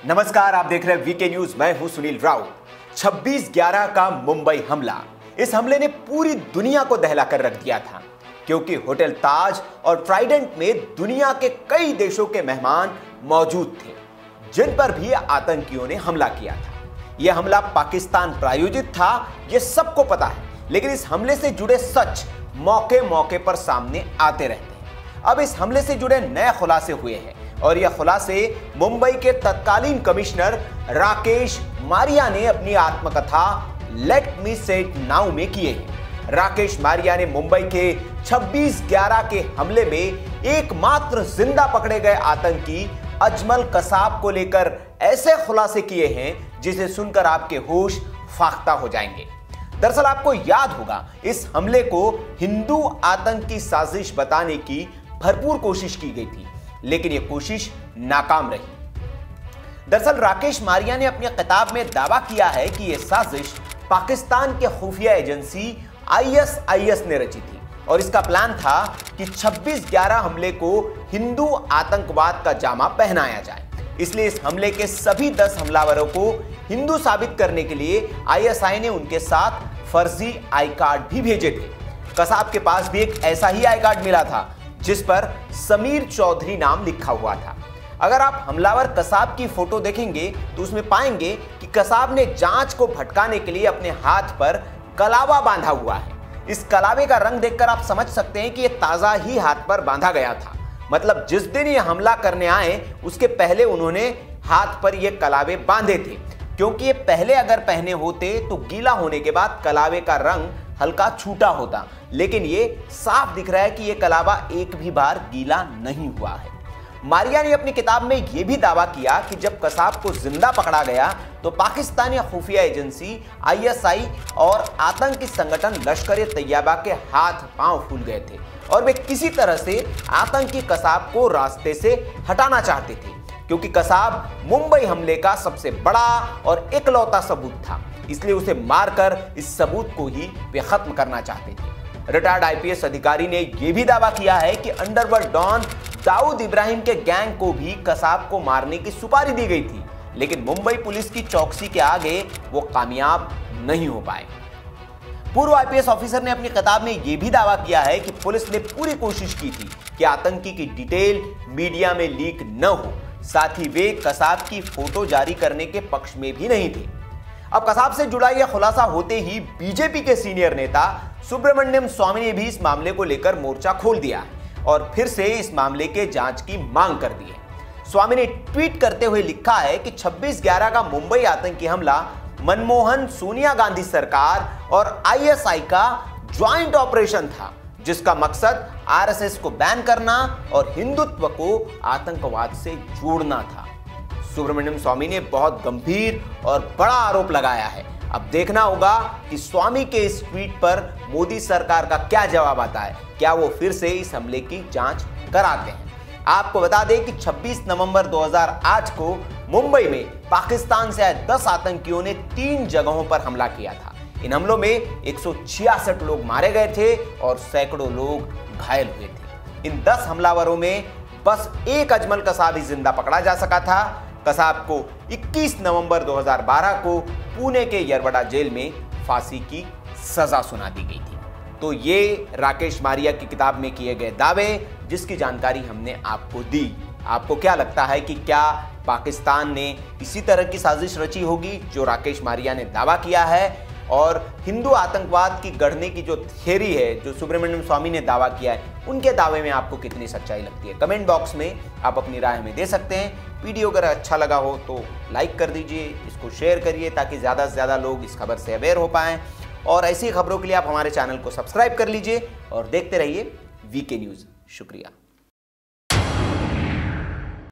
नमस्कार, आप देख रहे हैं वीके न्यूज। मैं हूं सुनील राउत। 26/11 का मुंबई हमला, इस हमले ने पूरी दुनिया को दहला कर रख दिया था, क्योंकि होटल ताज और ट्राइडेंट में दुनिया के कई देशों के मेहमान मौजूद थे, जिन पर भी आतंकियों ने हमला किया था। यह हमला पाकिस्तान प्रायोजित था, यह सबको पता है, लेकिन इस हमले से जुड़े सच मौके मौके पर सामने आते रहते हैं। अब इस हमले से जुड़े नए खुलासे हुए हैं और यह खुलासे मुंबई के तत्कालीन कमिश्नर राकेश मारिया ने अपनी आत्मकथा लेट मी से इट नाउ में किए हैं। राकेश मारिया ने मुंबई के 26/11 के हमले में एकमात्र जिंदा पकड़े गए आतंकी अजमल कसाब को लेकर ऐसे खुलासे किए हैं जिसे सुनकर आपके होश फाख्ता हो जाएंगे। दरअसल आपको याद होगा, इस हमले को हिंदू आतंक की साजिश बताने की भरपूर कोशिश की गई थी, लेकिन यह कोशिश नाकाम रही। दरअसल राकेश मारिया ने अपनी किताब में दावा किया है कि यह साजिश पाकिस्तान के खुफिया एजेंसी ISIS ने रची थी और इसका प्लान था कि 26/11 हमले को हिंदू आतंकवाद का जामा पहनाया जाए। इसलिए इस हमले के सभी 10 हमलावरों को हिंदू साबित करने के लिए ISI ने उनके साथ फर्जी आई कार्ड भी भेजे थे। कसाब के पास भी एक ऐसा ही आई कार्ड मिला था जिस पर समीर चौधरी नाम लिखा हुआ था। अगर आप हमलावर कसाब की फोटो देखेंगे तो उसमें पाएंगे कि कसाब ने जांच को भटकाने के लिए अपने हाथ पर कलावा बांधा हुआ है। इस कलावे का रंग देखकर आप समझ सकते हैं कि यह ताजा ही हाथ पर बांधा गया था। मतलब जिस दिन ये हमला करने आए उसके पहले उन्होंने हाथ पर ये कलावे बांधे थे, क्योंकि ये पहले अगर पहने होते तो गीला होने के बाद कलावे का रंग हल्का छूटा होता, लेकिन ये साफ दिख रहा है कि ये कलावा एक भी बार गीला नहीं हुआ है। मारिया ने अपनी किताब में यह भी दावा किया कि जब कसाब को जिंदा पकड़ा गया तो पाकिस्तानी खुफिया एजेंसी ISI और आतंकी संगठन लश्कर-ए-तैयबा के हाथ पांव फूल गए थे और वे किसी तरह से आतंकी कसाब को रास्ते से हटाना चाहते थे, क्योंकि कसाब मुंबई हमले का सबसे बड़ा और इकलौता सबूत था। इसलिए उसे मारकर इस सबूत को ही वे खत्म करना चाहते थे। रिटायर्ड IPS अधिकारी ने यह भी दावा किया है कि अंडरवर्ल्ड डॉन दाऊद इब्राहिम के गैंग को भी कसाब को मारने की सुपारी दी गई थी, लेकिन मुंबई पुलिस की चौकसी के आगे वो कामयाब नहीं हो पाए। पूर्व IPS ऑफिसर ने अपनी किताब में यह भी दावा किया है कि पुलिस ने पूरी कोशिश की थी कि आतंकी की डिटेल मीडिया में लीक न हो, साथ ही वे कसाब की फोटो जारी करने के पक्ष में भी नहीं थे। अब कसाब से जुड़ा यह खुलासा होते ही बीजेपी के सीनियर नेता सुब्रमण्यम स्वामी ने भी इस मामले को लेकर मोर्चा खोल दिया और फिर से इस मामले के जांच की मांग कर दी है। स्वामी ने ट्वीट करते हुए लिखा है कि 26/11 का मुंबई आतंकी हमला मनमोहन सोनिया गांधी सरकार और ISI का ज्वाइंट ऑपरेशन था, जिसका मकसद RSS को बैन करना और हिंदुत्व को आतंकवाद से जोड़ना था। सुब्रमण्यम स्वामी ने बहुत गंभीर और बड़ा आरोप लगाया है। अब देखना होगा कि स्वामी के इस ट्वीट पर मोदी सरकार का क्या जवाब आता है। क्या वो फिर से इस हमले की जांच कराते हैं? आपको बता दें कि 26 नवंबर 2008 को मुंबई में पाकिस्तान से आए 10 आतंकियों ने 3 जगहों पर हमला किया था। इन हमलों में 166 लोग मारे गए थे और सैकड़ों लोग घायल हुए थे। इन 10 हमलावरों में बस एक अजमल कसाब ही जिंदा पकड़ा जा सका था। कसाब को 21 नवंबर 2012 को पुणे के यरवड़ा जेल में फांसी की सजा सुना दी गई थी। तो ये राकेश मारिया की किताब में किए गए दावे, जिसकी जानकारी हमने आपको दी। आपको क्या लगता है कि क्या पाकिस्तान ने इसी तरह की साजिश रची होगी जो राकेश मारिया ने दावा किया है? और हिंदू आतंकवाद की गढ़ने की जो थियरी है, जो सुब्रमण्यम स्वामी ने दावा किया है, उनके दावे में आपको कितनी सच्चाई लगती है? कमेंट बॉक्स में आप अपनी राय हमें दे सकते हैं। वीडियो अगर अच्छा लगा हो तो लाइक कर दीजिए, इसको शेयर करिए ताकि ज़्यादा से ज़्यादा लोग इस खबर से अवेयर हो पाएँ। और ऐसी खबरों के लिए आप हमारे चैनल को सब्सक्राइब कर लीजिए और देखते रहिए वीके न्यूज़। शुक्रिया।